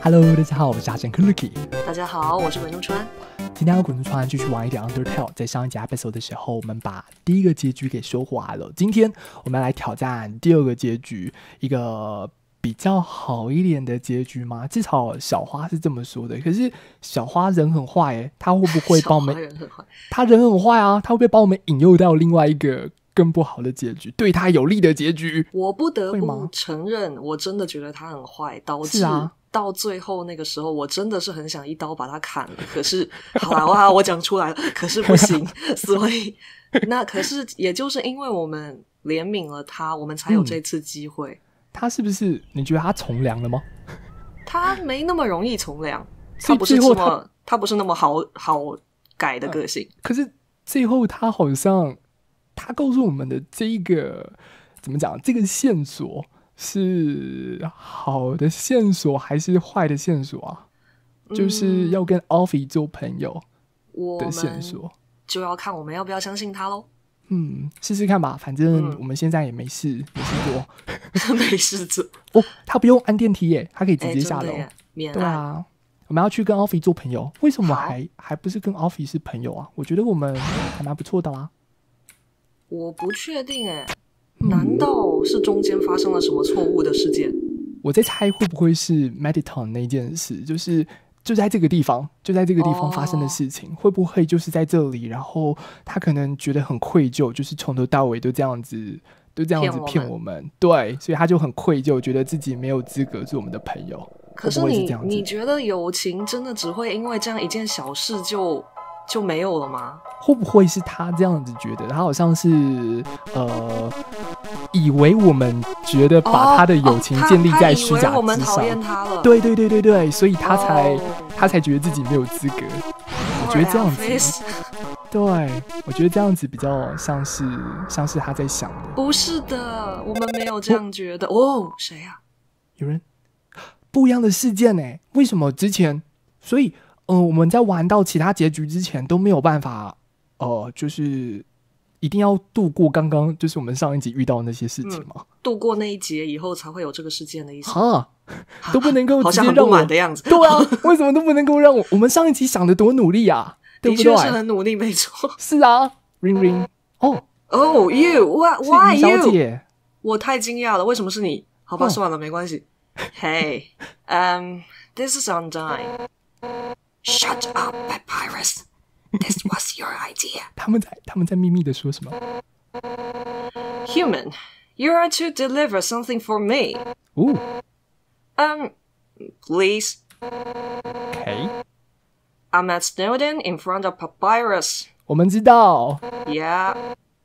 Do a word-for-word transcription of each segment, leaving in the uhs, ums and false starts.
Hello， 大家好，我是阿珍 Lucky。 大家好，我是滚中川。 今天要滚中川继续玩一点 Undertale。在上一集 episode 的时候，我们把第一个结局给收获了。今天我们要来挑战第二个结局，一个比较好一点的结局吗？至少小花是这么说的。可是小花人很坏耶，他会不会帮我们？ 人很坏， 他人很坏啊，他会不会帮我们引诱到另外一个更不好的结局，对他有利的结局？ 我不得不承认，我真的觉得他很坏，导致到最后那个时候，我真的是很想一刀把他砍了。可是，好啦，哇，我讲出来了，可是不行，所以那可是也就是因为我们怜悯了他，我们才有这次机会。嗯、 他是不是？你觉得他从良了吗？ 他没那么容易从良，他不是这么，他, 他不是那么好好改的个性。 呃、可是最后他好像，他告诉我们的这一个怎么讲？这个线索。是好的线索还是坏的线索啊？嗯、就是要跟 Alfie 做朋友的线索， 就要看我们要不要相信他咯。 嗯，试试看吧，反正我们现在也没事，嗯、没事做，没事做。 哦，他不用按电梯耶，他可以直接下楼。 欸、免对啊，我们要去跟 Alfie 做朋友，为什么还还不是跟 Alfie 是朋友啊？我觉得我们还蛮不错的啦。 我不确定耶。难道是中间发生了什么错误的事件？ 我在猜会不会是 Mediton 那件事，就是就在这个地方，就在这个地方发生的事情， oh. 会不会就是在这里？然后他可能觉得很愧疚，就是从头到尾都这样子，都这样子骗我们。对，所以他就很愧疚，觉得自己没有资格做我们的朋友。 可是你会不会是这样子？ 你觉得友情真的只会因为这样一件小事就就没有了吗？ 会不会是他这样子觉得？他好像是呃，以为我们觉得把他的友情建立在虚假之上， 哦哦、他, 他以为我们讨厌他了。 对对对对对，所以他才、哦、他才觉得自己没有资格。我觉得这样子，对，我觉得这样子比较像是像是他在想的。 不是的，我们没有这样觉得。哦，谁啊？ 有人不一样的事件呢？为什么之前？所以。嗯、呃，我们在玩到其他结局之前都没有办法，呃，就是一定要度过刚刚就是我们上一集遇到的那些事情吗？嗯、 度过那一节以后才会有这个事件的意思。 哈，都不能够直接让我， 好像很不满的样子。 对啊，为什么都不能够让我？我们上一集想的多努力啊，对不对？ 的确是很努力，没错。 是啊 ，ring ring， 哦哦 ，you，why why you？ 小姐， 我太惊讶了，为什么是你？好吧，哦、算了，没关系。Hey， um, this is Undyne。Shut up, Papyrus! This was your idea. 他们在他们在秘密的说什么 ？Human, you are to deliver something for me. Ooh. Um, please. Okay. I'm at Snowden in front of Papyrus. 我们知道。 Yeah.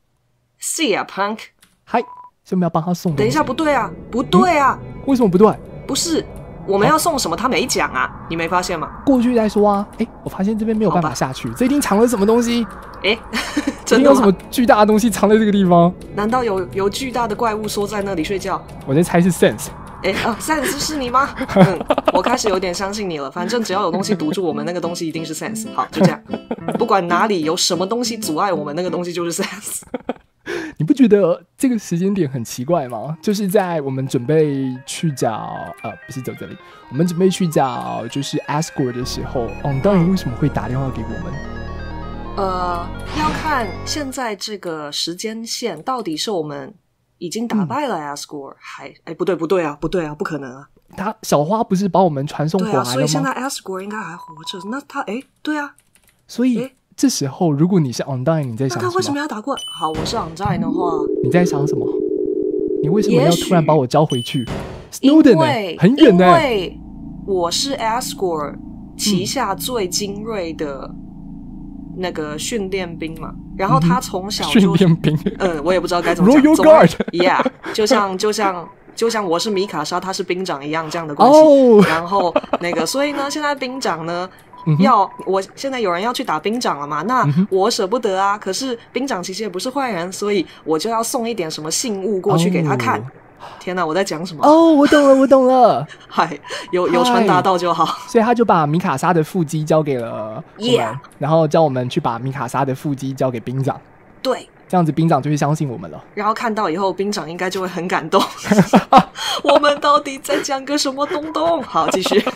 See ya, punk. 嗨，所以我们要帮他送。 等一下，不对啊，不对啊！ 嗯、为什么不对？ 不是。我们要送什么？他没讲啊，你没发现吗？ 过去再说啊。哎，我发现这边没有办法下去，这一定藏了什么东西？ 哎，真的有什么巨大的东西藏在这个地方？ 难道有有巨大的怪物缩在那里睡觉？ 我在猜是 Sense。 哎啊 ，Sense 是你吗？嗯，我开始有点相信你了。反正只要有东西堵住我们，那个东西一定是 Sense。好，就这样。不管哪里有什么东西阻碍我们，那个东西就是 Sense。 你不觉得这个时间点很奇怪吗？就是在我们准备去找呃，不是走这里，我们准备去找就是 Asgore 的时候，哦，当然为什么会打电话给我们？ 呃，要看现在这个时间线到底是我们已经打败了 Asgore，、嗯、还哎不对不对啊不对啊不可能啊！ 他小花不是把我们传送回来了吗？ 对啊，所以现在 Asgore 应该还活着。那他哎对啊， 所以。这时候，如果你是 Undyne， 你在想什么？ 那他为什么要打过来？好，我是 Undyne 的话， 你在想什么？你为什么要突然把我交回去 ？Snowden 欸，很远呢、欸。 因为我是 Asgore 旗下最精锐的那个训练兵嘛，嗯、然后他从小就训练兵， 嗯，我也不知道该怎么讲。 Royal Guard，Yeah， 就像就像。就像我是米卡莎，他是兵长一样这样的关系。 Oh. 然后那个，所以呢，现在兵长呢，嗯、要我现在有人要去打兵长了嘛？那我舍不得啊。可是兵长其实也不是坏人，所以我就要送一点什么信物过去给他看。Oh. 天哪，我在讲什么？ 哦、oh, ，我懂了，我懂了。 嗨，有有传达到就好。 所以他就把米卡莎的腹肌交给了我们， yeah. 然后叫我们去把米卡莎的腹肌交给兵长。 对。 这样子兵长就会相信我们了， 然后看到以后兵长应该就会很感动我们到底在讲个什么东东。好，继续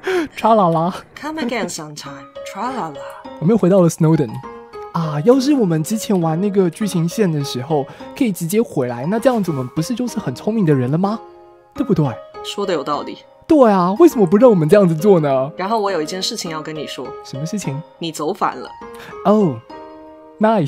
tra啦啦 Come again sometime. Tra la la. 我们又回到了 Snowden 啊！要是我们之前玩那个剧情线的时候，可以直接回来，那这样子我们不是就是很聪明的人了吗？对不对？ 说的有道理。 对啊，为什么不让我们这样子做呢？ 然后我有一件事情要跟你说。 什么事情？ 你走反了。 哦、oh, ，nice 。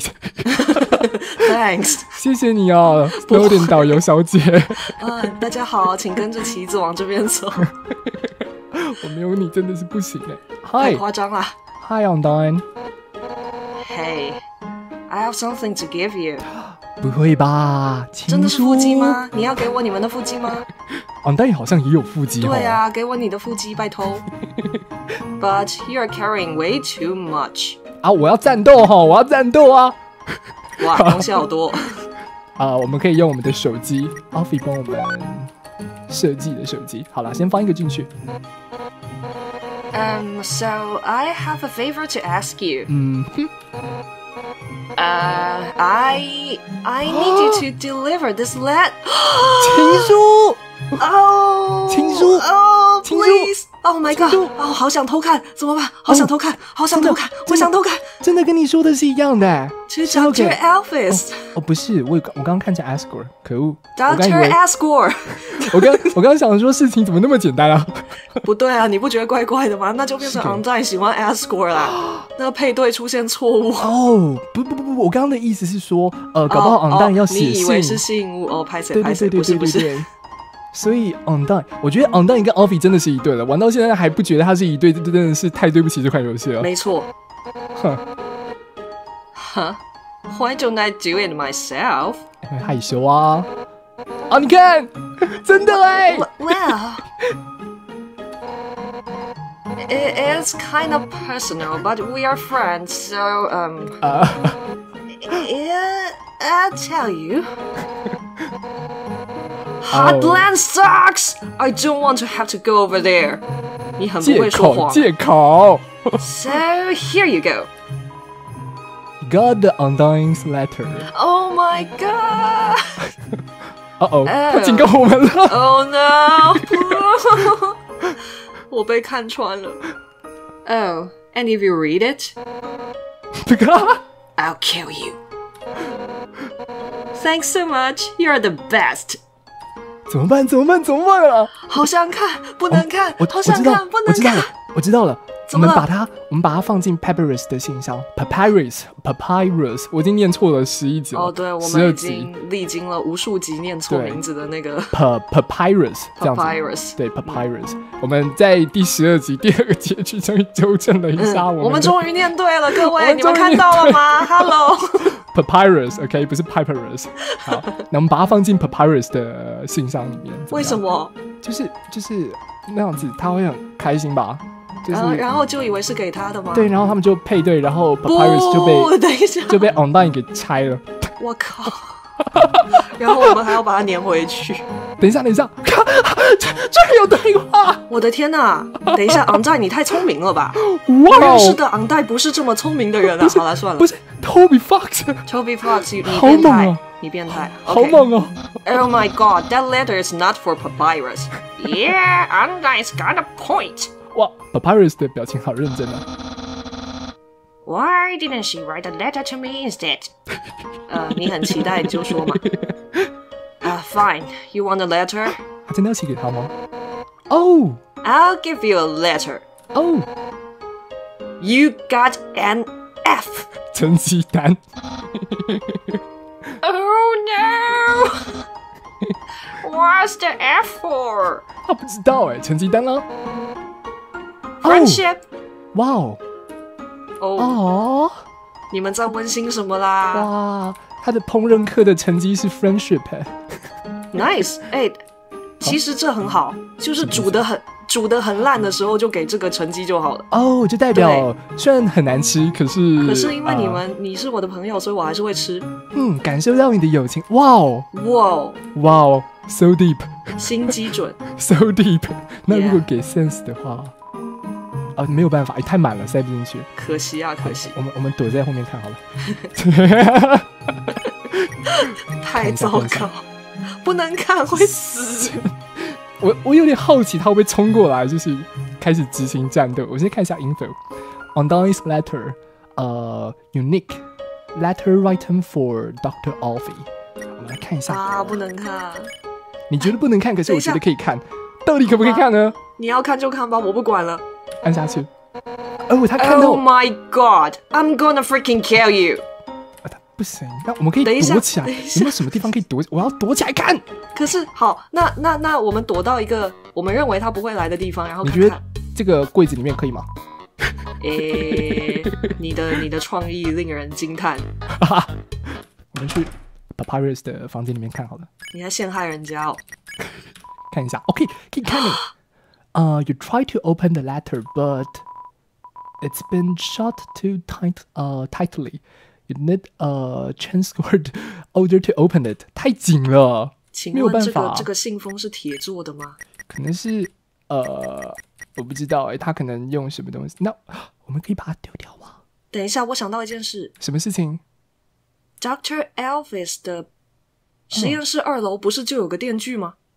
Thanks， 谢谢你啊 ，Snowden 导游小姐。 啊，大家好，请跟着旗子往这边走。 我没有你真的是不行哎。 太夸张了。 Hi Undyne。 Hey, I have something to give you. 不会吧？ 真的是腹肌吗？你要给我你们的腹肌吗 ？Undyne 好像也有腹肌。 对啊，给我你的腹肌，拜托。But you are carrying way too much. 啊，我要战斗哈，我要战斗啊！ 哇，东西好多。 啊，我们可以用我们的手机 ，Alfie 帮我们设计的手机。好了，先放一个进去。 Um, so I have a favor to ask you. 嗯哼。 Uh, I I need you to deliver this letter. 情书。 Oh, 情书。 Oh, 情书 please. Oh my god. 哦，好想偷看，怎么办？好想偷看，哦、好想偷看，我想偷看。 真的跟你说的是一样的。 To Doctor Elvis。 哦，不是，我我刚刚看见 Asgore， 可恶。 Doctor Asgore。 我刚我刚刚想说事情怎么那么简单啊？ 不对啊，你不觉得怪怪的吗？那就变成 Undyne 喜欢 Asgore 啦，那个配对出现错误。 哦，不不不不，我刚刚的意思是说，呃，搞不好 Undyne 要写信。 你以为是信物哦？拍谁拍谁？不是不是。 所以 Undyne， 我觉得 Undyne 跟 Alfie 真的是一对了，玩到现在还不觉得他是一对，这真的是太对不起这款游戏了。 没错。 哼。 Huh? Why don't I do it myself? 因为害羞啊。啊，你看，真的哎。 Well, it is kind of personal, but we are friends, so um. Uh. Yeah, I'll tell you. Heartland sucks. I don't want to have to go over there. 你很不会说谎。 借口。 So here you go. Got the Undyne's letter. Oh my god. 哦哦，他警告我们了。 Oh no. 我被看穿了。Oh, and if you read it, I'll kill you. Thanks so much. You're the best. 怎么办？怎么办？怎么办啊？ 好想看，不能看。 我好想看，不能看。 我知道了，我们把它，我们把它放进 Papyrus 的信箱。Papyrus，Papyrus， 我已经念错了十一集了。 哦，对，我们已经历经了无数集念错名字的那个 Papyrus， 这样子。 Papyrus， 对 Papyrus。我们在第十二集第二个结局终于纠正了一下我们。 我们终于念对了，各位，你们看到了吗 ？Hello。Papyrus，OK， 不是 Papyrus。好，那我们把它放进 Papyrus 的信箱里面。 为什么？ 就是就是那样子，他会很开心吧？就是、 然, 后然后就以为是给他的吗？ 对，然后他们就配对，然后 Papyrus 就被等一下就被 Undyne 给拆了。 我靠！然后我们还要把它粘回去。 等一下，等一下，居然有对话！ 我的天哪！等一下 ，Undyne 你太聪明了吧？ 哇、 我认识的 Undyne 不是这么聪明的人啊！好了，算了， 不是 Toby Fox。Toby Fox， 你变态，哦、你变态， okay. 好猛哦 ！Oh my god, that letter is not for Papyrus. Yeah, Undyne's got a point. 哇 ，Papyrus 的表情好认真啊。 Why didn't she write a letter to me instead? 呃，你很期待你就说嘛。Uh, fine. You want a letter? 他真的要写给他吗？哦、 oh. I'll give you a letter. 哦、oh. You got an F. 成绩单。 Oh no! What's the F for? 他不知道哎，成绩单啊。 Friendship. 哇哦。哦。 你们在温馨什么啦？ 哇，他的烹饪课的成绩是 friendship。 Nice， 哎、欸，其实这很好，就是煮的很煮的很烂的时候，就给这个成绩就好了。 哦，就代表虽然很难吃，可是可是因为你们、呃、你是我的朋友，所以我还是会吃。 嗯，感受到你的友情。哇哦， 哇哦， 哇哦 ，so deep， 心机准 ，so deep。那如果给 sense 的话。啊，没有办法，太满了，塞不进去。 可惜啊，可惜。 我们我们躲在后面看好了。 太糟糕，不能看会死。 我我有点好奇他会不会冲过来，就是开始执行战斗。我先看一下 info。Undyne's letter, 呃、uh, unique letter written for Doctor Alfie。我们来看一下啊，不能看。 你觉得不能看，可是我觉得可以看。到底可不可以看呢？ 你要看就看吧，我不管了。 按下去。哦，他看到。 Oh my god! I'm gonna freaking kill you！ 啊，他不行，那我们可以躲起来。有没有什么地方可以躲？我要躲起来看。 可是好，那那那我们躲到一个我们认为他不会来的地方，然后看看。 你觉得这个柜子里面可以吗？ 诶、欸，你的你的创意令人惊叹。 我们去 Papyrus 的房间里面看好了。 你在陷害人家哦。 看一下 ，OK， 可以看你。Uh, you try to open the letter, but it's been shut too tight, uh, tightly. You need a transcord order to open it. 太紧了，没有办法。 请问这个这个信封是铁做的吗？ 可能是呃，我不知道哎，他可能用什么东西。那我们可以把它丢掉吗？ 等一下，我想到一件事。 什么事情 ？Doctor Elvis 的实验室二楼不是就有个电锯吗？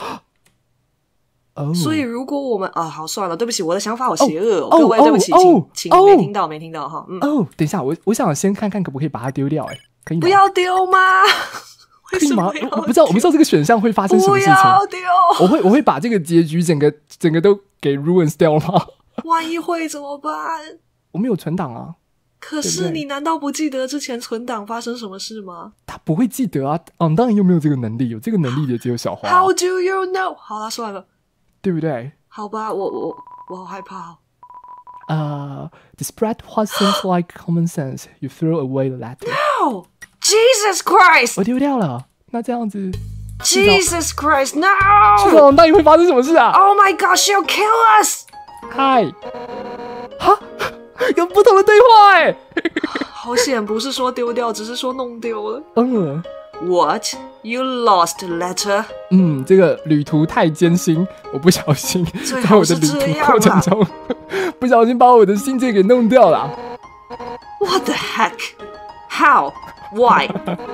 哦、oh. 所以如果我们啊，好算了，对不起，我的想法好邪恶哦， oh, 各位， oh, 对不起， oh, 请 oh, 请 oh, 没听到，没听到哈。嗯， 哦、oh, ，等一下，我我想先看看可不可以把它丢掉，哎，可以吗？ 不要丢吗？ 可以吗？我不知道，我不知道这个选项会发生什么事情。 不要丢！ 我会我会把这个结局整个整个都给 ruins 掉吗？ 万一会怎么办？ 我没有存档啊。 可是你难道不记得之前存档发生什么事吗？ 他不会记得啊。嗯，当然又没有这个能力，有这个能力的只有小花。 How do you know？ 好啦，算了， 对不对？ 好吧，我我我好害怕哦。 Uh, despite what seems like common sense, you throw away the letter. No! Jesus Christ! 我丢掉了。那这样子 ，Jesus Christ! No! 是的，那你会发生什么事啊 ？Oh my God! She'll kill us! 嗨，哈，有不同的对话哎。 好险，不是说丢掉，只是说弄丢了。 嗯。 What? You lost letter? 嗯，这个旅途太艰辛，我不小心在我的旅途过程中，不小心把我的信件给弄掉了。 What the heck? How? Why?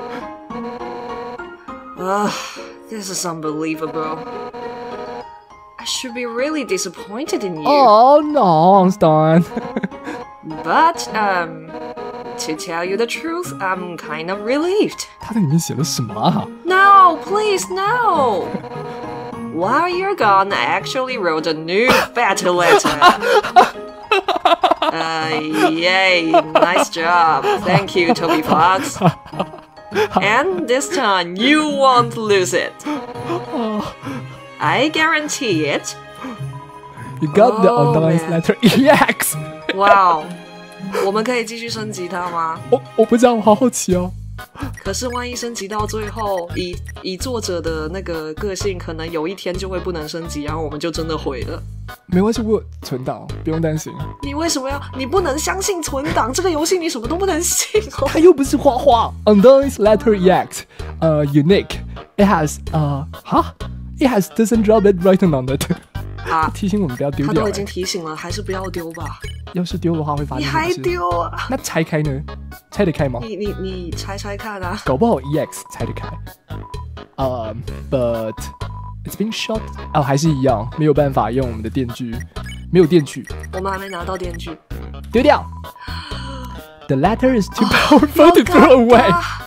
Ugh, this is unbelievable. I should be really disappointed in you. Oh no, Einstein. But, um, to tell you the truth, I'm kind of relieved. 他在里面写了什么啊 No, please, no. While you're gone, I actually wrote a new, better letter. Uh, yay, nice job. Thank you, Toby Fox. And this time, you won't lose it. I guarantee it. You got the Undyne's letter E X. Wow. 我们可以继续升级它吗？ 我我不知道，我好好奇哦。 可是万一升级到最后，以以作者的那个个性，可能有一天就会不能升级，然后我们就真的毁了。 没关系，我有存档，不用担心。 你为什么要？你不能相信存档？这个游戏你什么都不能信哦。 它又不是花花。Undyne's letter E X, 呃、uh, unique. It has 呃、uh, 哈 ，It has doesn't drop it written on it. 啊！提醒我们不要丢掉。 他都已经提醒了，还是不要丢吧。 要是丢的话会发生什么事？ 你还丢啊？ 那拆开呢？拆得开吗？ 你你你拆拆看啊！ 搞不好 E X 拆得开。呃、um, ，But it's been shot。哦，还是一样，没有办法用我们的电锯，没有电锯。 我们还没拿到电锯， 丢掉。The letter is too powerful to throw away.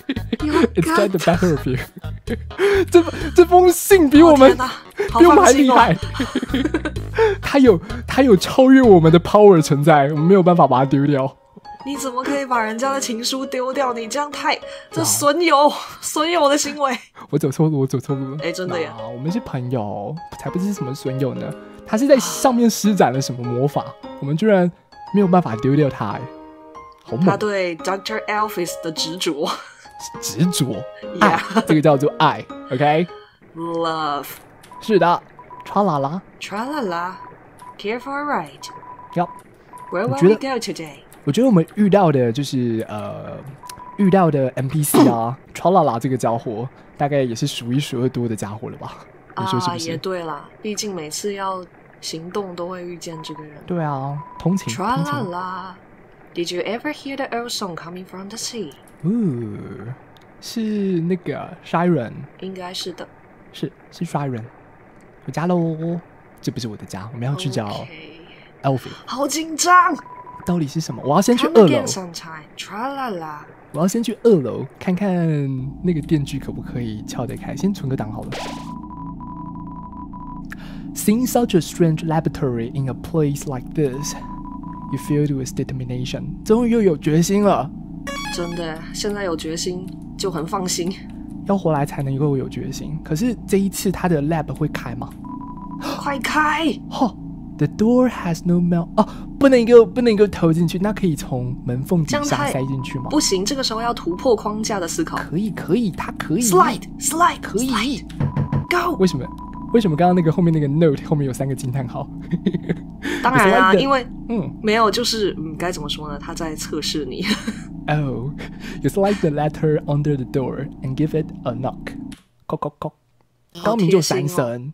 It's got the better of you. 这这封信比我们、哦、比我们还厉害。它有它有超越我们的 power 存在，我们没有办法把它丢掉。 你怎么可以把人家的情书丢掉？你这样太这损友损友的行为。 我走错路，我走错路了。 哎，真的呀！ 我们是朋友，才不是什么损友呢。他是在上面施展了什么魔法？我们居然没有办法丢掉他。哎。 他对 Doctor Elvis 的执着， 执着， yeah. 爱，这个叫做爱 ，OK？ Love， 是的 ，tra la la， tra la la，Care for a ride， 要。 Where will we go today？ 我觉得我们遇到的就是呃，遇到的 N P C 啊，tra la la 这个家伙，大概也是数一数二多的家伙了吧？你说是不是？ 啊，也对啦，毕竟每次要行动都会遇见这个人。 对啊，通勤。 tra la la。Did you ever hear the old song coming from the sea? 哦，是那个 Siren， 应该是的， 是是 Siren。回家喽，这不是我的家，我们要去找 okay. Alfie， 好紧张， 到底是什么？我要先去二楼。我要先去二楼看看那个电锯可不可以撬得开，先存个档好了。Seeing such a strange laboratory in a place like this, you filled with determination. 终于又有决心了。 真的，现在有决心就很放心。 要活来才能够有决心。可是这一次他的 lab 会开吗？ 快开！ 哈、oh, ，The door has no mouth. 哦，不能够不能够投进去，那可以从门缝底下塞进去吗？ 不行，这个时候要突破框架的思考。 可以，可以，它可以。 Slide, slide, 可以。 Slide, go. 为什么？为什么刚刚那个后面那个 note 后面有三个惊叹号？ 当然啊， like 因为嗯，没有，就是嗯，该怎么说呢？他在测试你。 Oh, you slide the letter under the door and give it a knock. 叩叩叩，高明就闪神。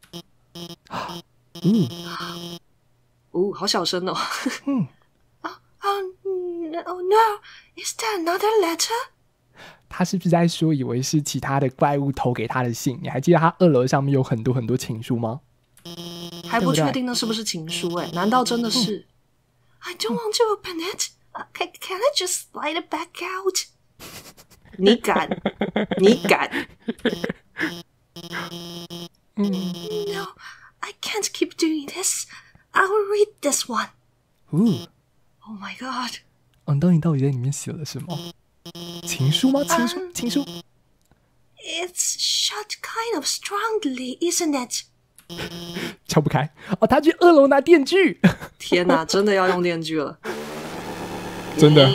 嗯， 哦，好小声哦。 嗯。 Oh, oh no! Is that another letter? 他是不是在说以为是其他的怪物投给他的信？你还记得他二楼上面有很多很多情书吗？ 还不确定那是不是情书哎、欸？难道真的是、嗯、？I don't want to open it. Can, can I just slide it back out? 你敢？你敢？ 嗯 No, I can't keep doing this. I will read this one. Ooh. Oh my god. 安东尼到底在里面写了什么？情书吗？情书？ Um, 情书 ？It's shut kind of strongly, isn't it? 敲不开哦，他去二楼拿电锯。 天哪，真的要用电锯了， 真的。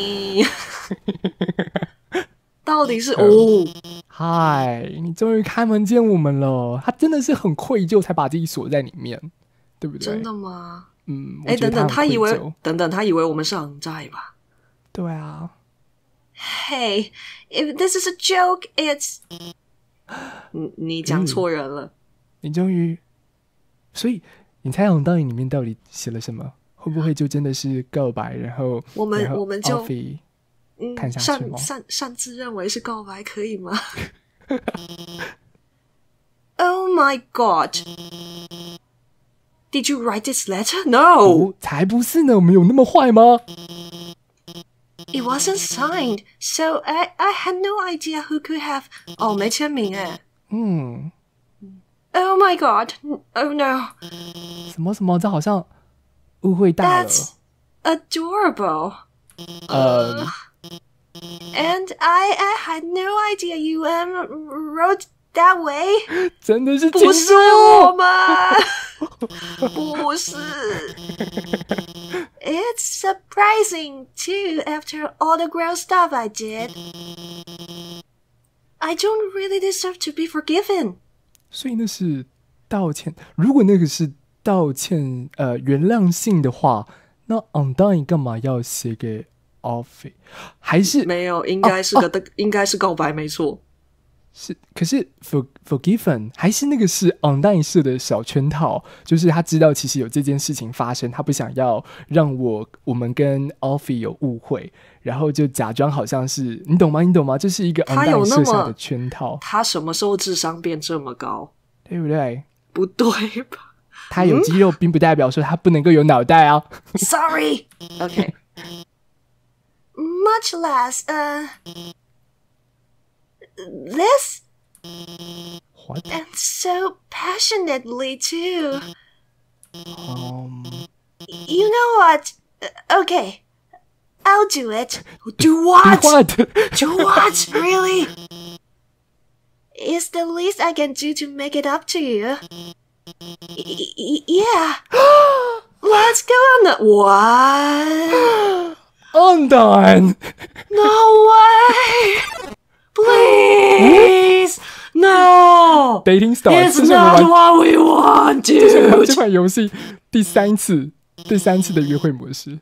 到底是哦？ 嗨，你终于开门见我们了。他真的是很愧疚，才把自己锁在里面，对不对？ 真的吗？ 嗯， 哎，等等，他以为，等等，他以为我们是昂债吧？ 对啊。 Hey, if this is a joke, it's 你你讲错人了、嗯。 你终于，所以你猜红倒影里面到底写了什么？会不会就真的是告白？然后我们我们就嗯看下去吗？ 擅擅擅自认为是告白可以吗？Oh my god! Did you write this letter? No. 哦、才不是呢，我们有那么坏吗 ？It wasn't signed, so I I had no idea who could have. 哦，没签名哎。 嗯。 Oh my god! Oh no! 什么什么？这好像误会大了。 That's adorable. 呃、uh, And I I had no idea you um wrote that way. 真的是不是我们，不是。It's surprising, too, after all the gross stuff I did. I don't really deserve to be forgiven. 所以那是道歉。如果那个是道歉，呃，原谅信的话，那 Undyne 干嘛要写给 Alfie？ 还是没有？应该是个、哦哦、应该是告白，没错。 是，可是 for, forgiven 还是那个是 Undyne 设的小圈套，就是他知道其实有这件事情发生，他不想要让我我们跟 Alfie 有误会，然后就假装好像是你懂吗？你懂吗？这是一个 Undyne 设下的圈套。 他什么时候智商变这么高？ 对不对？ 不对吧？ 他有肌肉，并不代表说他不能够有脑袋啊。 Sorry. Okay. Much less, uh. This? What? And so passionately, too. Um. You know what? Okay. I'll do it. Do what? Do what? Do what? Really? It's the least I can do to make it up to you. Y- yeah. Let's go on the... What? Undyne! No way! Please! No! Dating Star. It's not what we want, dude! 这是我们这款游戏第三次、第三次的约会模式。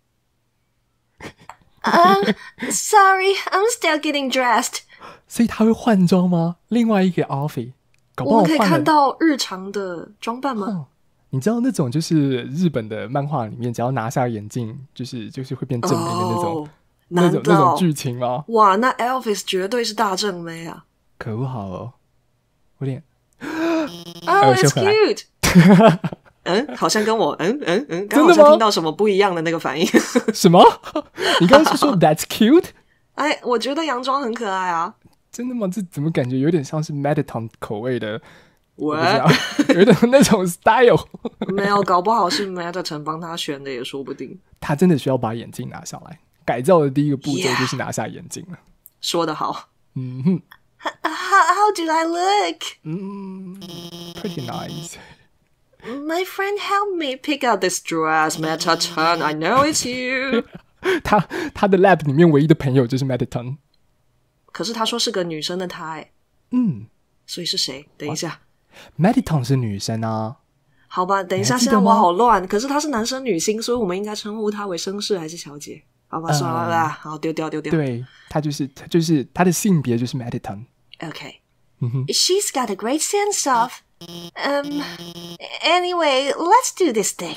um, sorry, I'm still getting dressed. 所以他会换装吗？另外一个 Alfie， 搞不好我们可以看到日常的装扮吗？ 哦、你知道那种就是日本的漫画里面，只要拿下眼镜，就是就是会变正妹的那种。 Oh. 那种那种剧情吗？ 哇，那 Elvis 绝对是大正妹啊！ 可不好哦，有点。 Oh, it's cute. 嗯，好像跟我嗯嗯嗯，刚好像听到什么不一样的那个反应。 什么？你刚刚是说 That's cute？ 哎，我觉得洋装很可爱啊。 真的吗？这怎么感觉有点像是 Mediton 口味的？ 我有点那种 style。 没有，搞不好是 Mediton 帮他选的也说不定。 他真的需要把眼镜拿下来。改造的第一个步骤就是拿下眼镜了。Yeah. 说得好。 嗯哼。 How, how do I look? 嗯 ，pretty nice. My friend helped me pick out this dress, Mediton. I know it's you. 他他的 lab 里面唯一的朋友就是 Mediton。 可是他说是个女生的他哎。 嗯。 所以是谁？等一下。 Mediton 是女生啊。 好吧，等一下，现在我好乱。可是他是男生女星，所以我们应该称呼他为绅士还是小姐？好吧，算了啦，嗯、好丢掉丢掉。 对，他就是他就是他的性别就是 Mediton。Okay. 嗯哼。She's got a great sense of. Um. Anyway, let's do this thing.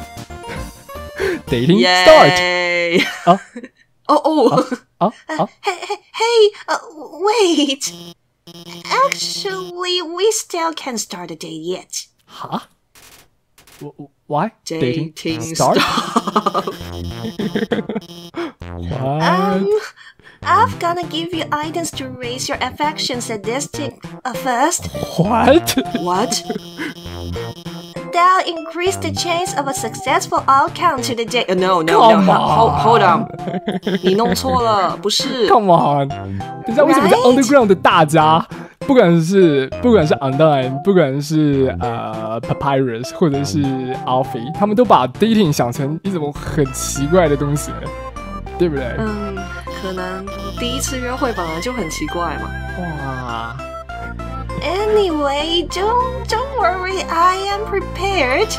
Dating start. 啊哦哦啊啊 ！Hey hey hey! Uh, wait. Actually, we still can't start a date yet. Huh? Why? Dating, Dating start? What? Um, I'm gonna give you items to raise your affections at this thing uh, first. What? What? That'll increase the chance of a successful outcome to the date. Uh, no, no, Come no. On. Hold, hold on. 你弄错了，不是 Come on. 你知道为什么在 Underground 的大家，不管是不管是 Undyne， 不管是呃 Papyrus 或者是 Alfie， 他们都把 dating 想成一种很奇怪的东西，对不对？ 嗯，可能第一次约会本来就很奇怪嘛。 哇。 Anyway, don't don't worry, I am prepared.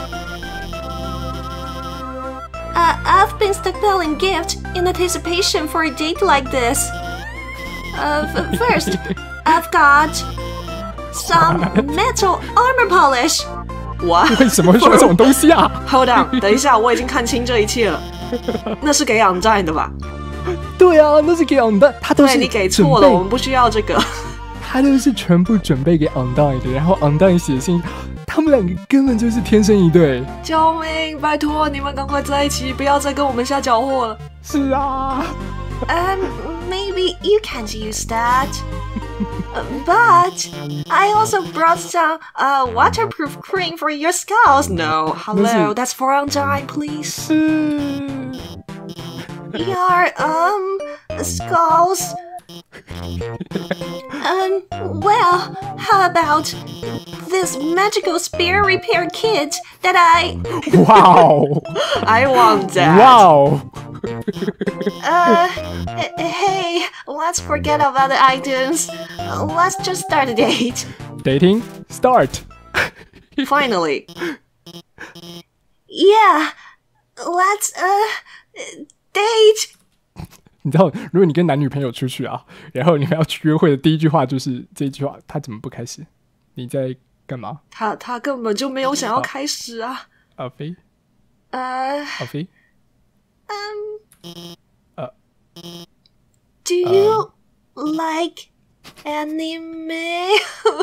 Uh, I've been stockpiling gifts in anticipation for a date like this. Uh, first, I've got some metal armor polish. What? 为什么会说这种东西啊 ？Hold on， 等一下，我已经看清这一切了。那是给Undyne的吧？ 对啊，那是给Undyne，他都是对你给错了，我们不需要这个。 他都是全部准备给 Undyne 的，然后 Undyne 写信，他们两个根本就是天生一对。 救命！拜托你们赶快在一起，不要再跟我们下搅和了。 是啊。 Um, maybe you can't use that. But I also brought some uh, waterproof cream for your scalps. No, hello, that's for Undyne, please. Your um scalps. Um, well, how about this magical spear repair kit that I... Wow! I want that. Wow! uh, hey, let's forget about the items. Let's just start a date. Dating? Start! Finally. Yeah, let's, uh, date. 你知道，如果你跟男女朋友出去啊，然后你们要去约会的第一句话就是这一句话，他怎么不开始？你在干嘛？ 他他根本就没有想要开始啊。 阿飞， 呃， 阿飞， 嗯， 呃 ，Do you like anime？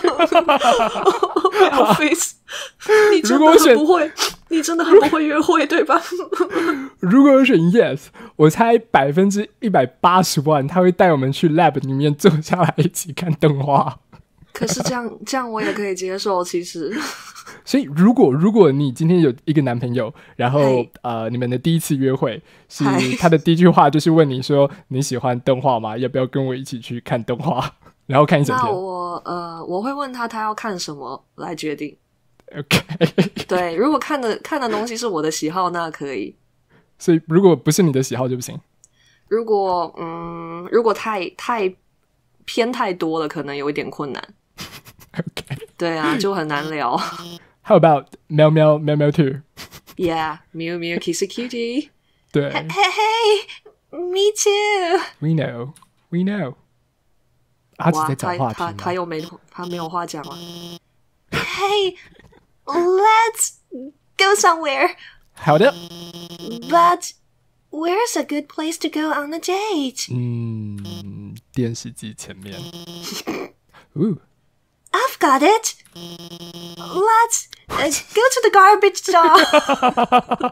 阿飞，你真的很不会，你真的很不会约会，对吧？ 如果我选 yes， 我猜百分之一百八十万他会带我们去 lab 里面坐下来一起看动画。 可是这样这样我也可以接受，其实。 所以如果如果你今天有一个男朋友，然后呃你们的第一次约会是他的第一句话就是问你说你喜欢动画吗？要不要跟我一起去看动画？然后看一整天。 那我呃我会问他他要看什么来决定。 OK。 对，如果看的看的东西是我的喜好，那可以。 所以如果不是你的喜好就不行。 如果嗯如果太太偏太多了，可能有一点困难。 OK。 对啊，就很难聊。 How about 喵喵喵喵 two? Yeah, Mew Mew Kissy Cutie. 对。 Hey, hey, me too. We know, we know. 他只在找话题。 他他又没他没有话讲了。Hey, let's go somewhere. 好的。 But where's a good place to go on a date? 嗯，电视机前面。Ooh. I've got it. Let's Uh, go to the garbage jar.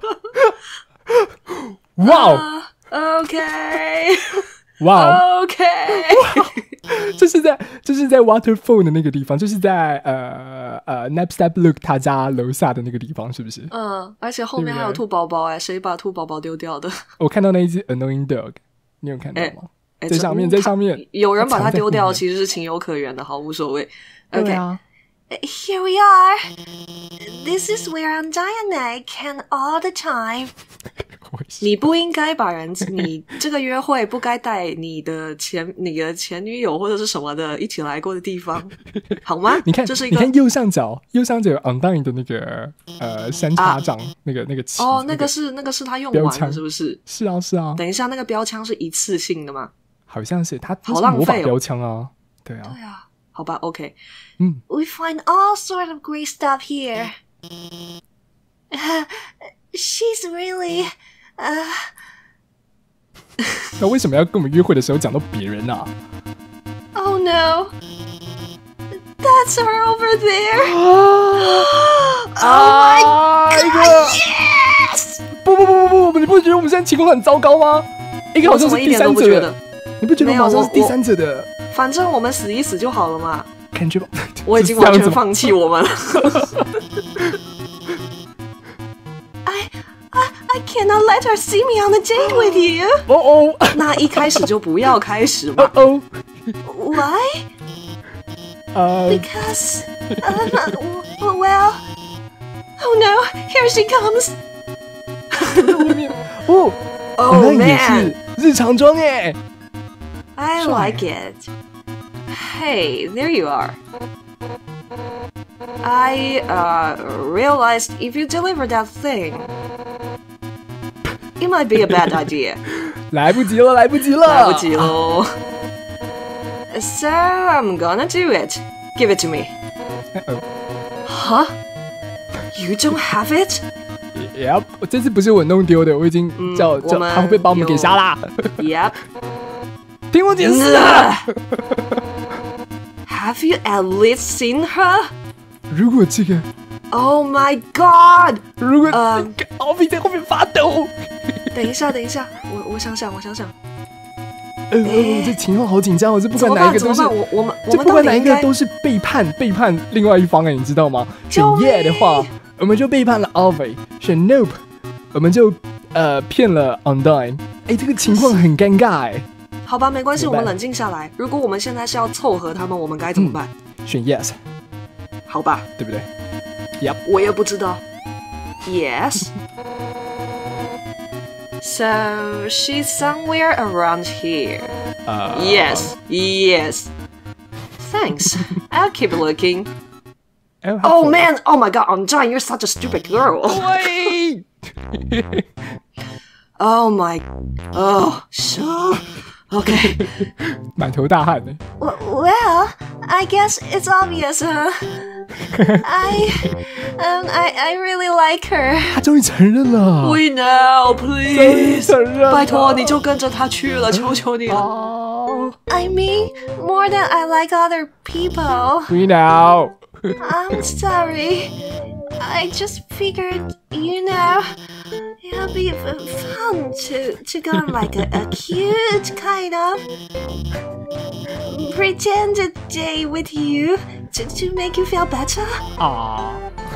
哇哦 uh, OK 哇哦 OK 就是在就是在 Waterfall 的那个地方，就是在呃呃 Napstep Look 他家楼下的那个地方，是不是？ 嗯，而且后面还有兔宝宝哎，谁把兔宝宝丢掉的？ 我看到那一只 Annoying Dog， 你有看到吗？欸、在上面，在上面， 有人把它丢掉，其实是情有可原的，好无所谓。OK，、 啊、 Here we are. This is where Undyne and I can all the time. 你不应该把人，你这个约会不该带你的前你的前女友或者是什么的一起来过的地方，好吗？ 你看， 这是一个你看右上角，右上角有 Undyne 的那个呃三叉掌，啊、那个那个旗哦，那个是那个是他用完的，是不是？ 是啊，是啊。 等一下，那个标枪是一次性的吗？ 好像是，他好浪费哦， 魔法标枪啊，对啊， 对啊，好吧 ，OK， 嗯 ，We find all sort of great stuff here. Uh, she's really, uh. 那为什么要跟我们约会的时候讲到别人啊 ？Oh no, that's her over there. Oh my god, yes! 不不不不不，你不觉得我们现在情况很糟糕吗？一个好像是第三者的。你不觉得马上是第三者的？ 反正我们死一死就好了嘛。 感觉我已经完全放弃我们了。I I I cannot let her see me on a date with you. 哦哦， 那一开始就不要开始嘛。 哦哦 Why? 呃 Because uh, well, oh no, here she comes. 哦 Oh man, 日常装耶。 I like it. Hey, there you are. I uh, realized if you deliver that thing, it might be a bad idea. 来不及了，来不及了， 来不及喽。So I'm gonna do it. Give it to me. Uh-oh. Huh? You don't have it? Yep， 这次不是我弄丢的，我已经叫、嗯、叫他会不会把我们给杀啦 ？Yep。 听我解释啊 ！Have you at least seen her？ 如果这个 ，Oh my God！ 如果奥比在后面发抖， 等一下，等一下，我我想想，我想想。 呃，欸、这情况好紧张哦！这不管哪一个都是， 我我们这不管哪一个都是背叛背叛另外一方哎，你知道吗？选 Yeah 的话，我们就背叛了 Alvy； 选 Nope， 我们就呃骗了 Undyne。哎，这个情况很尴尬哎。 好吧，没关系，我们冷静下来。如果我们现在是要凑合他们，我们该怎么办？ 嗯、选 Yes， 好吧， 对不对 ？Yep， 我也不知道。Yes 。So she's somewhere around here. Uh, yes, yes. Thanks. I'll keep looking. Oh, oh man! Oh my God! Undyne, you're such a stupid girl. Wait. Oh my. Oh, sure. Okay. 满头大汗呢。 Well, I guess it's obvious, huh? I, um, I, I really like her. 他终于承认了。 We know, please. 承认了。拜托，你就跟着他去了，求求你了。Oh. I mean, more than I like other people. We know. I'm sorry. I just figured, you know, it'll be fun to to go on like a, a cute kind of pretend date with you to to make you feel better. Aww.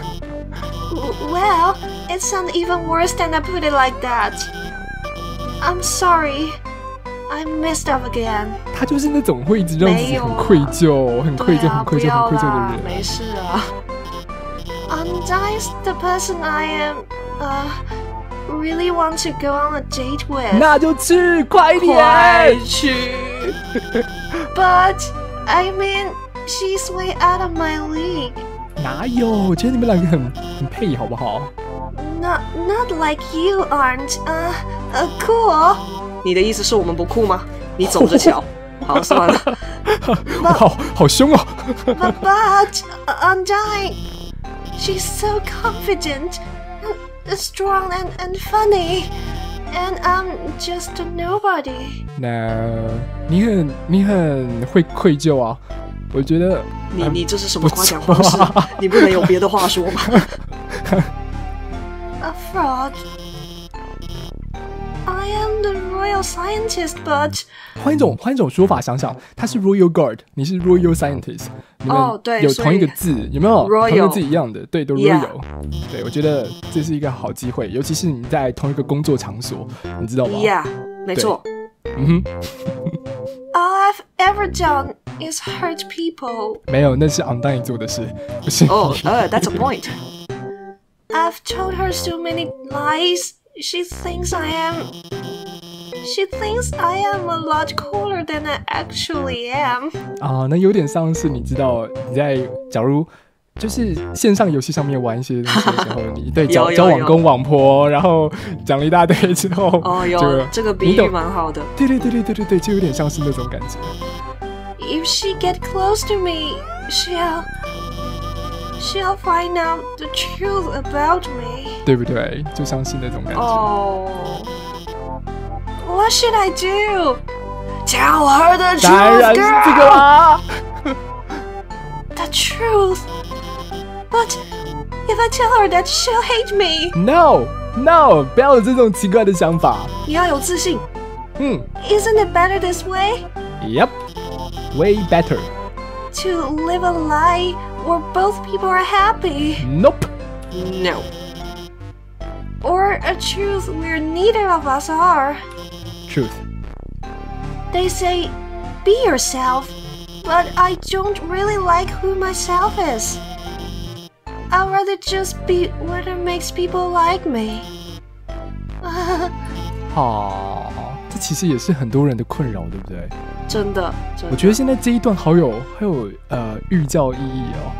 Well, it sounds even worse than I put it like that. I'm sorry. I messed up again. 他就是那种会一直让自己很愧疚、很愧疚、很愧疚、很愧疚的人。 没事啊。Undyne's the person I am, uh, really want to go on a date with. 那就去，快点， 快去。But I mean, she's way out of my league. 哪有？我觉得你们两个很很配，好不好 ？Not, not like you aren't, uh, uh, cool. 你的意思是我们不酷吗？你走着瞧。好，算了。 好好凶哦。 But, but Undyne, she's so confident, strong and and funny, and I'm just a nobody. 那你很你很会愧疚啊。 我觉得你你这是什么夸奖方式？你不能有别的话说吗？A fraud. I am the royal scientist, but 换一种换一种说法，想想，他是 royal guard， 你是 royal scientist， 你们有同一个字，有没有？ royal 同一个字一样的，对，都 royal。 Yeah. 对，我觉得这是一个好机会，尤其是你在同一个工作场所，你知道吗 ？Yeah， 没错。 嗯哼。 All I've ever done is hurt people. 没有，那是 Undyne 做的事，不是。 Oh, uh, that's a point. I've told her so many lies. She thinks I am. She thinks I am a lot cooler than I actually am. 啊，那有点像是你知道你在假如就是线上游戏上面玩一些东西的时候，你对交交往跟网婆，然后讲了一大堆之后， 哦，有这个比喻蛮好的。 对对对对对对对，就有点像是那种感觉。 If she get close to me, she'll she'll find out the truth about me. 对不对？就像是那种感觉。 哦。What should I do? Tell her the truth, 当然是这个啦。 The truth. But if I tell her that, she'll hate me. No, no, 不要有这种奇怪的想法。 你要有自信。 嗯。 Isn't it better this way? Yep, way better. To live a lie where both people are happy. Nope. No. Or a truth where neither of us are. Truth. They say, be yourself, but I don't really like who myself is. I'd rather just be whatever makes people like me. 好，这其实也是很多人的困扰，对不对？ 真的，真的。 我觉得现在这一段好有，好有呃寓教意义哦。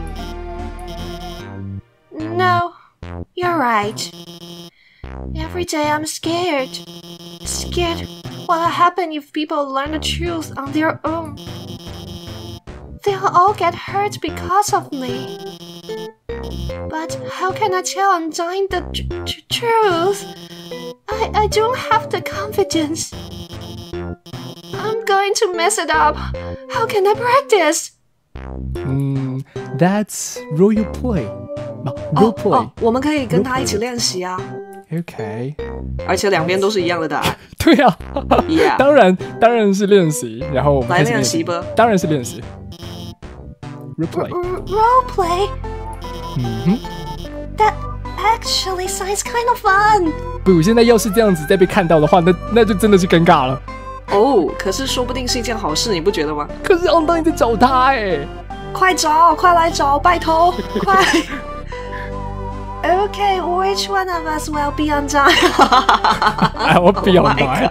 嗯。No, you're right. Every day I'm scared. Scared what'll happen if people learn the truth on their own. They'll all get hurt because of me. But how can I tell Undyne the tr tr truth? I, I don't have the confidence. I'm going to mess it up. How can I practice? 嗯 ，That's role play. Role play. 哦，我们可以跟他一起练习啊。 OK， 而且两边都是一样的答案。 对啊 ，Yeah， 当然当然是练习，然后我们来练习吧。 当然是练习。Role play。 Role play。 嗯哼。 That actually sounds kind of fun。 不，现在要是这样子再被看到的话，那那就真的是尴尬了。 哦，可是说不定是一件好事，你不觉得吗？ 可是Undyne在找他哎， 快找，快来找，拜托，快。Okay, which one of us will be Undyne? I will be Undyne.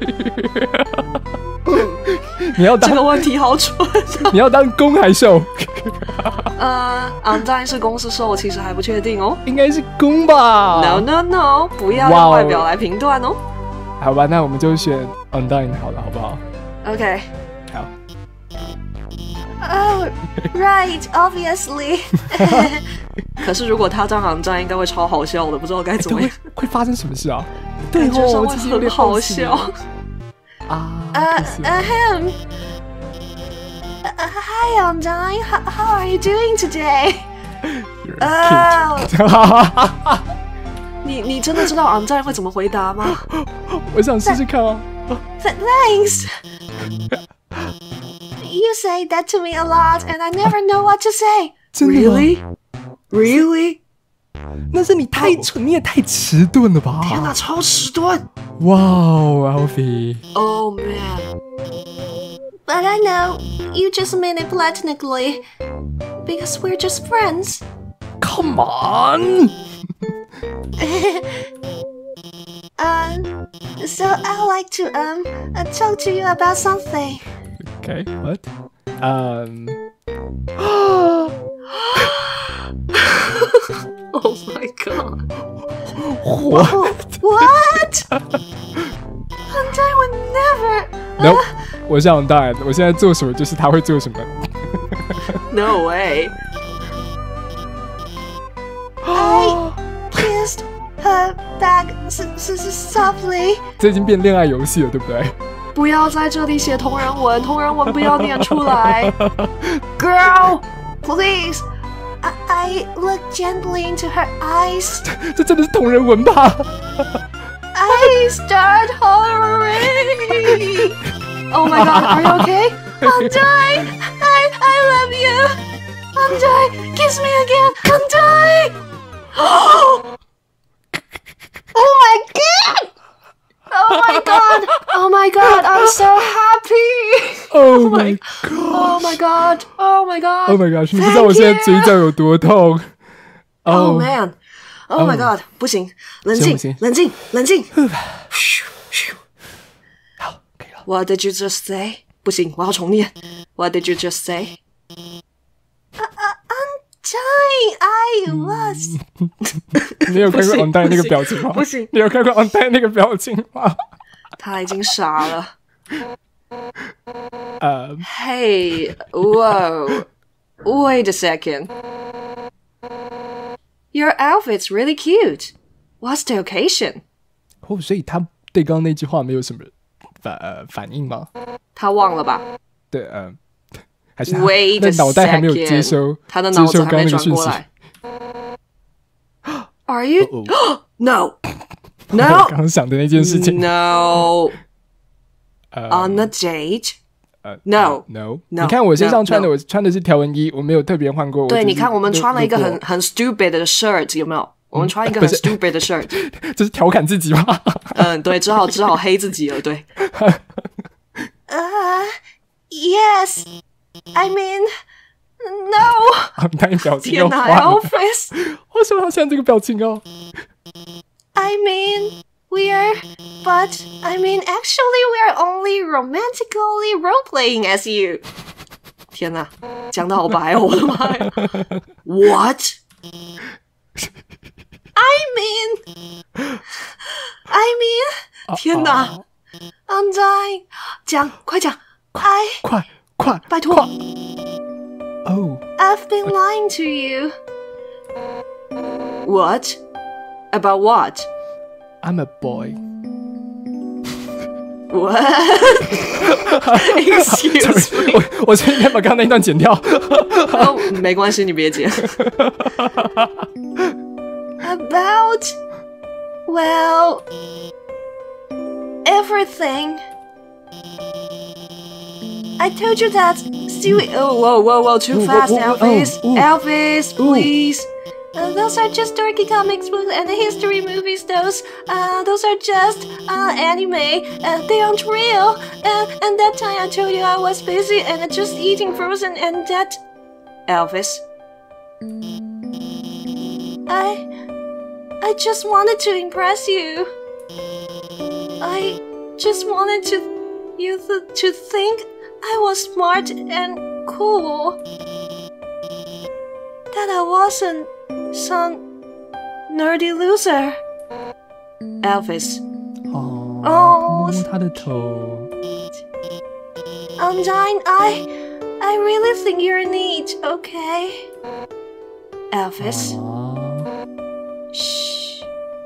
你要当这个问题好蠢。 你要当攻还受？ 呃 ，Undyne 是攻是受，其实还不确定哦。 应该是攻吧 ？No No No， 不要用外表来评断哦。 好吧，那我们就选 Undyne 好了，好不好 ？Okay. 好。 Oh, right, obviously. 可是如果他当Undyne，应该会超好笑的，不知道该怎么样。 会会发生什么事啊？对哦，其实很好笑。 啊。 呃，ahem. Hi, Undyne. How are you doing today? Oh. 你你真的知道Undyne会怎么回答吗？ 我想试试看啊。 Thanks. You say that to me a lot, and I never know what to say. Really? Really? 那是你太蠢，你也太迟钝了吧！ 天哪，超迟钝！ 哇哦 ，Alfie. Oh man. But I know you just mean it platonically, because we're just friends. Come on. um, so I'd like to um talk to you about something. Okay, what? Um. Oh my god. What? What? Undyne would never. No, 我是Undyne，我现在做什么就是他会做什么。 No way. I kissed her back softly. 这已经变恋爱游戏了，对不对？ 不要在这里写同人文，同人文不要念出来。 girl, please. I, I look gently into her eyes. 这真的是同人文吧 I start hollering. Oh my god, are you okay? I'm dying. I, I love you. I'm dying. Kiss me again. I'm dying. Oh, oh my god. Oh my god. Oh my god. I'm so happy. Oh my god. Oh my god. Oh my god. Oh my gosh. 你不知道我现在嘴角有多痛。 Oh, oh man. Oh my god. 不行，冷静，冷静，冷静。 好，可以了。 What did you just say? 不行，我要重念。What did you just say? Uh, uh, I'm dying. I was. 你有看过 On Die 那个表情吗？ 不行， 你有看过 On Die 那个表情吗？ 他已经傻了。 呃、uh, Hey, whoa. Wait a second. Your outfit's really cute. What's the occasion? 哦，所以他对刚刚那句话没有什么反呃反应吗？ 他忘了吧？ 对，呃，还是他 Wait 那 a 脑袋还没有接收， 他的脑子还没转过来。Are you? Oh, oh. No, 我 no. 刚刚想的那件事情。 No. 呃 On a date? 呃 No, no. no. 你看我身上穿的， no, no. 我穿的是条纹衣，我没有特别换过。 对， 就是你看我们穿了一个很路很 stupid 的 shirt， 有没有？我们穿一个很 stupid 的 shirt， 这是调侃自己吗？ 嗯，对，只好只好黑自己了，对。Uh, yes. I mean, no. 那你表情又天哪换了。 ，Elvis。 为什么要像这个表情哦 I mean, we're, but I mean, actually, we're only romantically role-playing as you. 天哪，讲得好白哦，我的妈呀 ！What? I mean, I mean, 天哪 I'm dying. 讲，快讲 I 快快， 拜托快哦 I've been lying to you. What? About what? I'm a boy. What? Excuse me. 我我觉得应该把刚刚那一段剪掉。 哦，没关系，你别剪。About, well, everything. I told you that. Stewie. Oh, whoa, whoa, whoa! Too Ooh, fast, ooh, ooh, Elvis. ooh, ooh. Elvis, Ooh. please. Uh, those are just dorky comics and history movies. Those, uh, those are just uh, anime. Uh, they aren't real. Uh, and that time I told you I was busy and just eating frozen. And that, Elvis. I, I just wanted to impress you. I just wanted to, you th- to think I was smart and cool. That I wasn't some nerdy loser. Elvis. 哦， 哦摸摸他的头。 I'm dying. I, I really think you're neat. Okay. Elvis. 哦 Shh.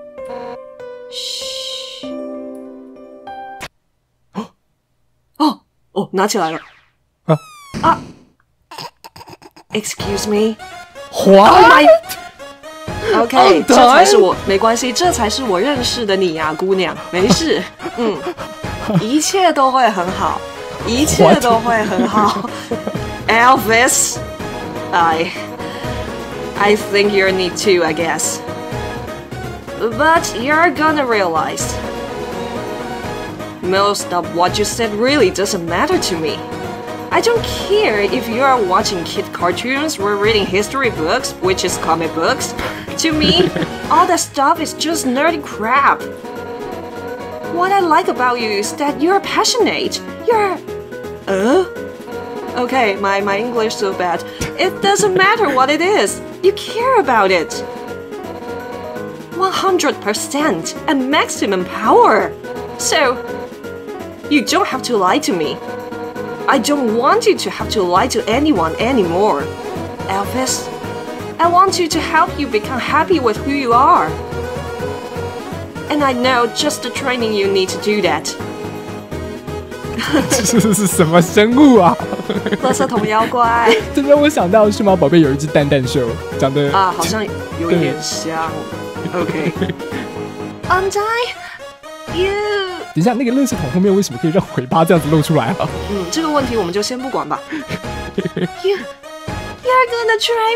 Shh. 哦哦，拿起来了。 啊啊 ！Excuse me. What? Oh my. OK， I'm 这才 done. 是我，没关系，这才是我认识的你呀、啊，姑娘，没事，嗯，一切都会很好，一切都会很好。Elvis, I, I think you're neat too, I guess. But you're gonna realize most of what you said really doesn't matter to me. I don't care if you are watching kid cartoons or reading history books, which is comic books. To me, all that stuff is just nerdy crap. What I like about you is that you're passionate. You're... Uh? Okay, my, my English so bad. It doesn't matter what it is. You care about it. one hundred percent and maximum power. So, you don't have to lie to me. I don't want you to have to lie to anyone anymore. Elvis, I want you to help you become happy with who you are. And I know just the training you need to do that. 这是是什么生物啊？ 垃圾桶妖怪。 这让我想到数码宝贝有一只蛋蛋兽，长得啊，好像有一点像。OK。Untie，you。 等一下，那个垃圾桶后面为什么可以让尾巴这样子露出来啊？ 嗯，这个问题我们就先不管吧。You，you're gonna try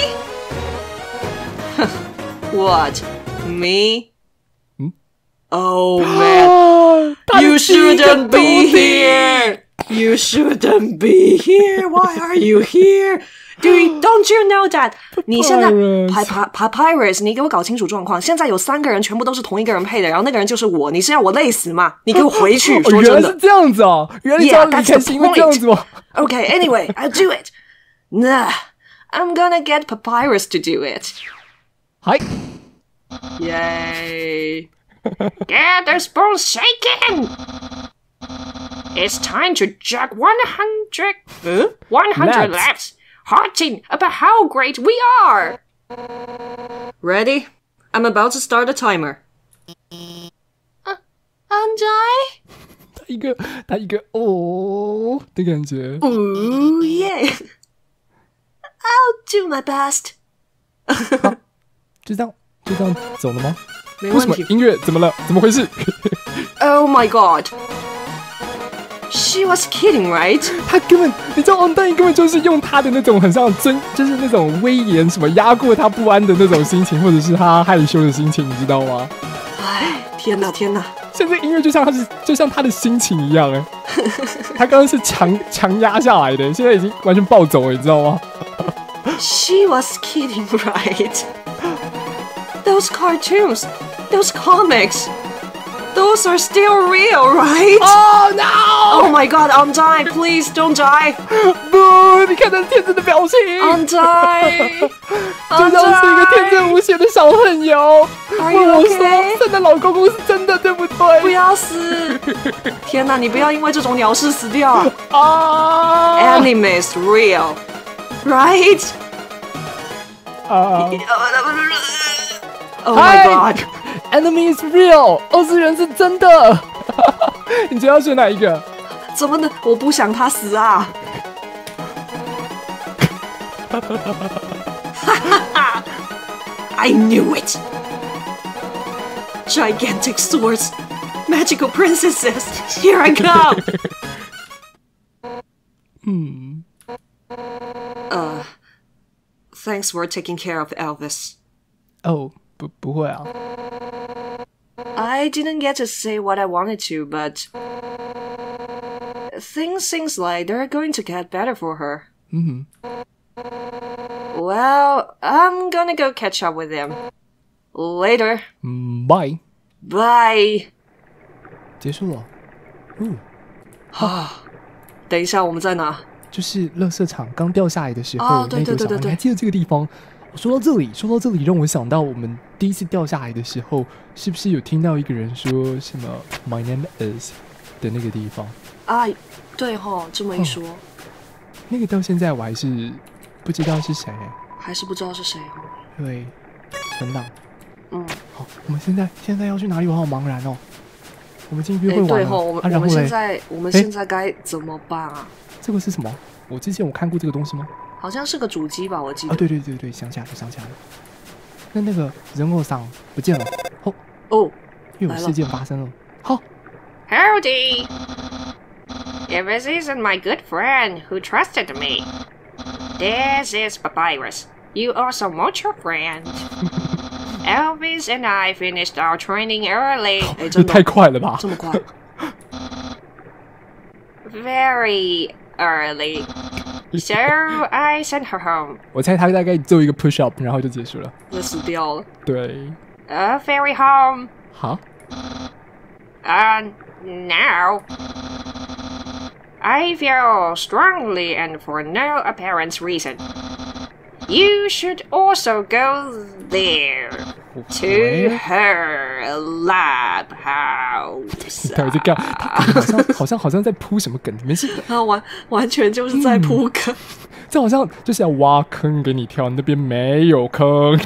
me？What？ Me？ 嗯 ？Oh man！You shouldn't be here. You shouldn't be here. Why are you here? Do you, don't you know that? 你现在 Papyrus， 你给我搞清楚状况。现在有三个人，全部都是同一个人配的，然后那个人就是我。你是要我累死吗？你给我回去！说真的， 原来是这样子哦。原来你要离开是因为这样子吗 ？Okay, anyway, I'll do it. Nah, I'm gonna get Papyrus to do it. 嗨 Yay! Get the spoon shaking! It's time to jog one hundred, huh? one hundred laps, hearting about how great we are. Ready? I'm about to start the timer. Uh, Untie? 他一个，他一个哦的感觉。 Ooh, yeah. I'll do my best. 就这样，就这样走了吗？ 没问题。 为什么音乐怎么了？怎么回事 ？Oh my god! She was kidding, right? 他根本，你知道王丹根本就是用他的那种很像尊，就是那种威严什么压过他不安的那种心情，或者是他害羞的心情，你知道吗？ 哎，天哪，天哪！ 现在音乐就像他是，就像他的心情一样哎。他刚刚是强强压下来的，现在已经完全暴走了，你知道吗 ？She was kidding, right? Those cartoons, those comics, those are still real, right? Oh no! Oh my god, Untie, please don't die! 不，你看他天真的表情 ，Untie， 就像是一个天真无邪的小朋友。 问我说，圣诞老公公是真的，对不对？ 不要死！天哪，你不要因为这种鸟事死掉啊 ！Anime is real, right? 啊 ！Oh my god! Enemy is real， 二次元是真的。你觉得要选哪一个？ 怎么呢？我不想他死啊！I knew it! Gigantic swords, magical princesses, here I come! 嗯。 Uh, thanks for taking care of Elvis. 哦，不不会啊。 I didn't get to say what I wanted to, but things seems like they're going to get better for her. Mm-hmm. Well, I'm gonna go catch up with them. Later. Bye. Bye. 结束了。嗯。 啊，等一下，我们在哪？ 就是垃圾场刚掉下来的时候， 哦，对对对对对， 你还记得这个地方？说到这里，说到这里，让我想到我们第一次掉下来的时候，是不是有听到一个人说什么 "My name is" 的那个地方？ 啊，对吼，这么一说，哦、 那个到现在我还是不知道是谁， 还是不知道是谁哦。 对，存档。 嗯， 好，我们现在现在要去哪里？我好茫然哦。我们进约会完了， 对吼，我们、 啊、 我们现在我们现在该怎么办啊？ 这个是什么？我之前有看过这个东西吗？ 好像是个主机吧，我记得。 啊，对对对对，想起来了，想起来了。那那个人偶桑不见了，哦哦， 又有事件发生了。好 ，Howdy. If this isn't my good friend who trusted me, this is Papyrus. You also mutual friend. Elvis and I finished our training early. 哎，真的太快了吧？ 这么快 ？Very early. So I sent her home. 我猜他大概做一个 push up， 然后就结束了。 就死掉了。 对。 A fairy home. 好。 Uh, now I feel strongly and for no apparent reason. You should also go there to her lab house. 他在干，他好像好像好像在铺什么梗，没事。 他完完全就是在铺梗、嗯， 这好像就是要挖坑给你跳，那边没有坑。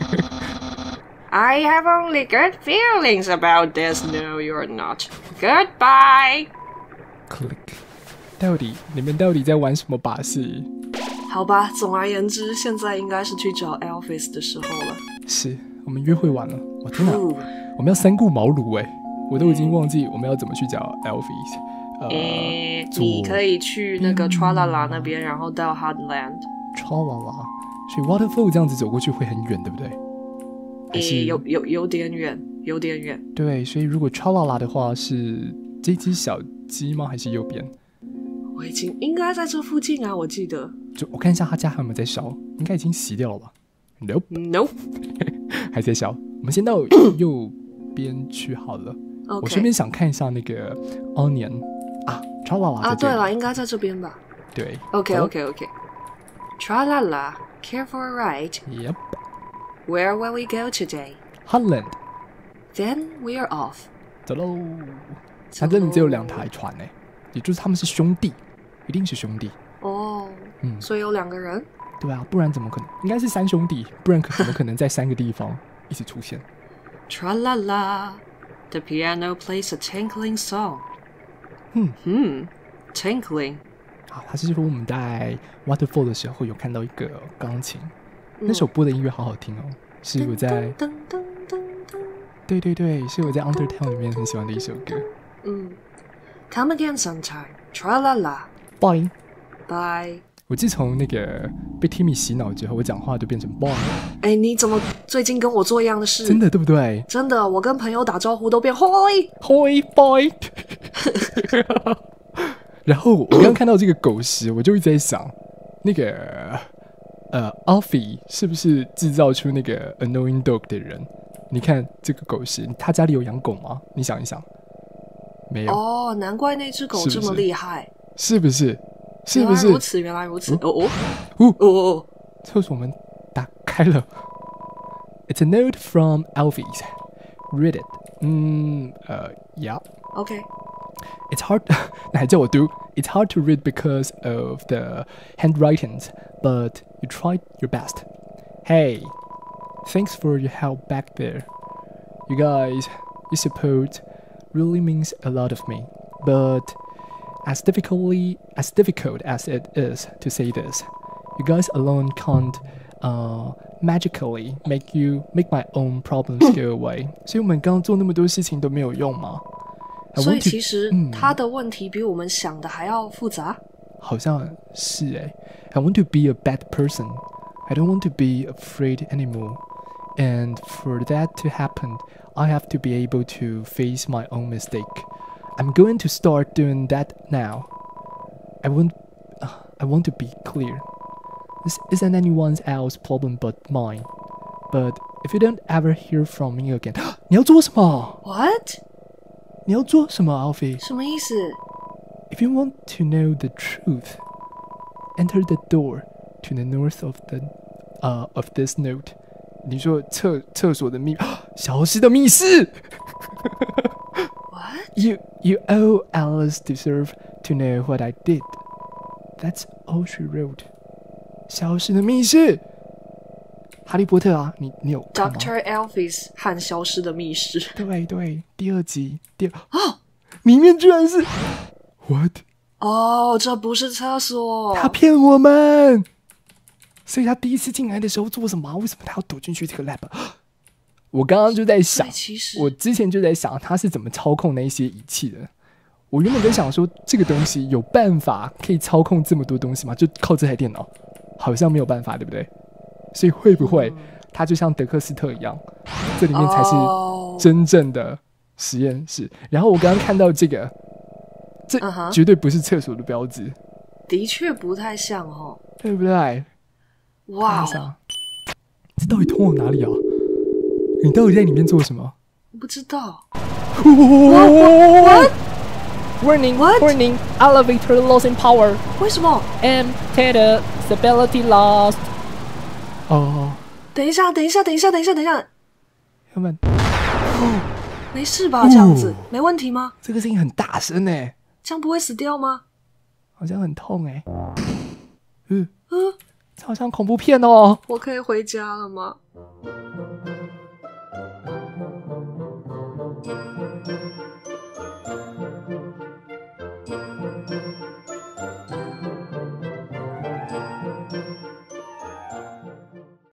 I have only good feelings about this. No, you're not. Goodbye. click， 到底你们到底在玩什么把戏？ 好吧，总而言之，现在应该是去找 Elvis 的时候了。 是我们约会完了，我天哪，我们要三顾茅庐哎，我都已经忘记我们要怎么去找 Elvis。呃， 诶，你可以去那个 Tralala 那边，然后到 Heartland。 Tralala， 所以 Waterfall 这样子走过去会很远，对不对？还是有有有点远，有点远。 对，所以如果 Tralala 的话是这只小鸡吗？还是右边？ 我已经应该在这附近啊，我记得。 就我看一下他家还有没有在烧，应该已经熄掉了吧 ？Nope， Nope， 还在烧。我们先到右边去好了。 Okay. 我顺便想看一下那个 Onion 啊 ，Tralala 啊，对了，应该在这边吧？ 对。 OK OK OK。Tralala, care for a ride? Yep. Where will we go today? Heartland. Then we are off. 走喽！它真的只有两台船呢，也就是他们是兄弟，一定是兄弟。 哦， 嗯， 所以有两个人。 对啊，不然怎么可能？应该是三兄弟，不然怎么可能在三个地方一起出现 ？Tralala, the piano plays a tinkling song. 嗯嗯 ，tinkling。 啊，他是说我们在 Waterfall 的时候有看到一个钢琴，嗯、那首播的音乐好好听哦，是我在， 噔噔噔噔对对对，是我在 Undertale 里面很喜欢的一首歌。 嗯 ，Come again sometime. Tralala. Bye. Bye. 我自从那个被 Timmy 洗脑之后，我讲话都变成 Bye。 哎，你怎么最近跟我做一样的事？ 真的对不对？ 真的，我跟朋友打招呼都变 Hoi Hoi Bye。然后我刚刚看到这个狗食，我就一直在想，那个呃 Alfie 是不是制造出那个 Annoying Dog 的人？你看这个狗食，他家里有养狗吗？你想一想，没有。 哦，难怪那只狗这么厉害， 是不是？是不是？ 原来如此，原来如此。哦哦哦哦哦！ 厕所门打开了。It's a note from Alfie. Read it. 嗯呃 ，Yeah。Okay.It's hard 那还叫我读 It's hard to read because of the handwritings, but you tried your best. Hey, thanks for your help back there. You guys, your support really means a lot of me. But as difficultly as difficult as it is to say this, you guys alone can't uh, magically make you make my own problems go away. 所以我们刚刚做那么多事情都没有用吗？ 所以其实他的问题比我们想的还要复杂。 好像是哎。I want to be a bad person. I don't want to be afraid anymore. And for that to happen, I have to be able to face my own mistake. I'm going to start doing that now. I want, uh, I want to be clear. This isn't anyone else's problem but mine. But if you don't ever hear from me again, 你要做什么 ？What? 你要做什么 Alfie? 什么意思 If you want to know the truth, enter the door to the north of the uh of this note. 你说厕厕所的密消失的密室 What? You you owe Alice deserve to know what I did. That's all she wrote. 消失的密室哈利波特啊，你你有看吗 ？Doctor Elvis 和消失的密室。 对对，第二集第二啊，里面居然是 What？ 哦，这不是厕所， 他骗我们。所以他第一次进来的时候做什么？为什么他要躲进去这个 lab？ 我刚刚就在想，我之前就在想他是怎么操控那些仪器的。我原本在想说，这个东西有办法可以操控这么多东西吗？就靠这台电脑，好像没有办法，对不对？所以会不会它就像德克斯特一样，这里面才是真正的实验室？ oh. 然后我刚刚看到这个，这绝对不是厕所的标志， uh-huh. 的确不太像哦， 对不对？ 哇、wow. 这到底通往哪里啊？你到底在里面做什么？ 不知道。 What? Warning! What? Warning! Elevator losing power. 为什么 ？And tether stability lost. 哦， 等一下，等一下，等一下，等一下，等一下， 他们哦，没事吧？这样子、哦、没问题吗？ 这个声音很大声哎， 这样不会死掉吗？ 好像很痛哎，嗯嗯，这好像恐怖片哦。 我可以回家了吗？